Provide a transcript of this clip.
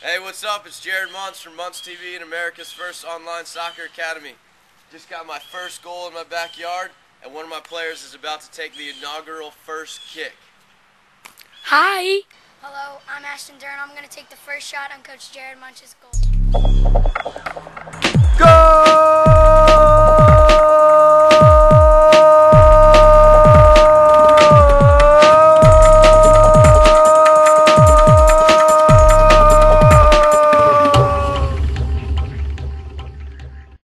Hey, what's up? It's Montz from Montz TV and America's first online soccer academy. Just got my first goal in my backyard, and one of my players is about to take the inaugural first kick. Hi. Hello, I'm Ashton Durham. I'm going to take the first shot on Coach Montz's goal.